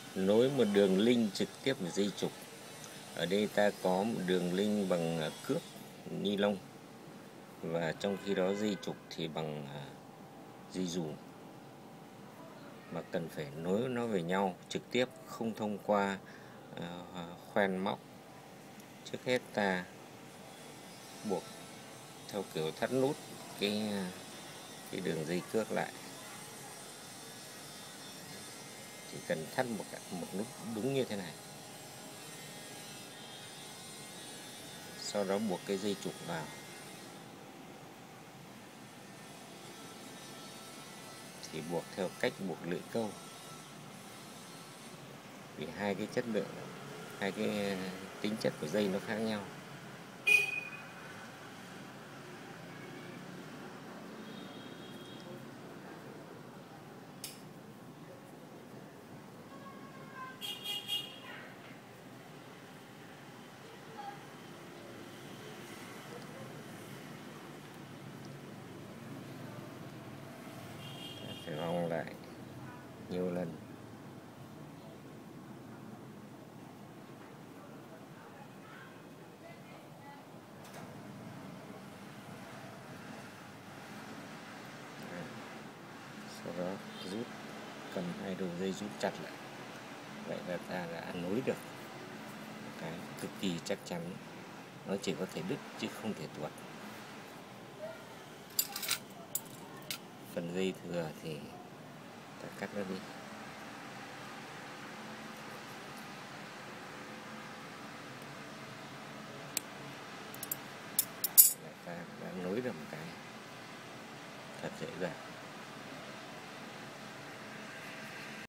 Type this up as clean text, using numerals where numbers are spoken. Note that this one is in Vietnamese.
nối một đường link trực tiếp vào dây trục. Ở đây ta có một đường link bằng cước ni lông, và trong khi đó dây trục thì bằng dây dù, mà cần phải nối nó về nhau trực tiếp, không thông qua khoen móc. Trước hết ta buộc theo kiểu thắt nút cái đường dây cước lại. Chỉ cần thắt một nút đúng như thế này, sau đó buộc cái dây trục vào. Thì buộc theo cách buộc lưỡi câu, vì hai cái chất lượng, hai cái tính chất của dây nó khác nhau. Phải vòng lại nhiều lần. Sau đó rút, cầm hai đầu dây rút chặt lại. Vậy là ta đã nối được cái cực kỳ chắc chắn. Nó chỉ có thể đứt chứ không thể tuột. Phần dây thừa thì ta cắt nó đi. Ta đã nối được một cái thật dễ dàng.